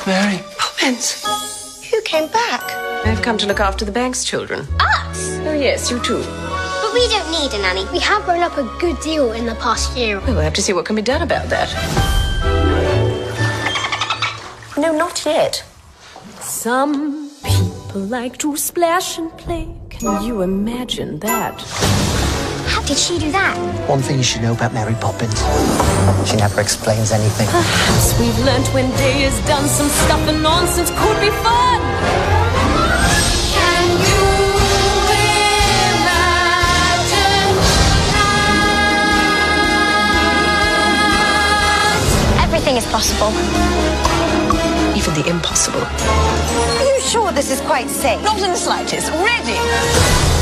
Mary. Poppins, you came back. I've come to look after the Banks children. Us? Oh, yes, you too. But we don't need a nanny. We have grown up a good deal in the past year. Well, we'll have to see what can be done about that. No, not yet. Some people like to splash and play. Can you imagine that? How did she do that? One thing you should know about Mary Poppins. She never explains anything. Perhaps we've learnt when day is done, some stuff and nonsense could be fun. Can you imagine that? Everything is possible. Even the impossible. Are you sure this is quite safe? Not in the slightest. Ready?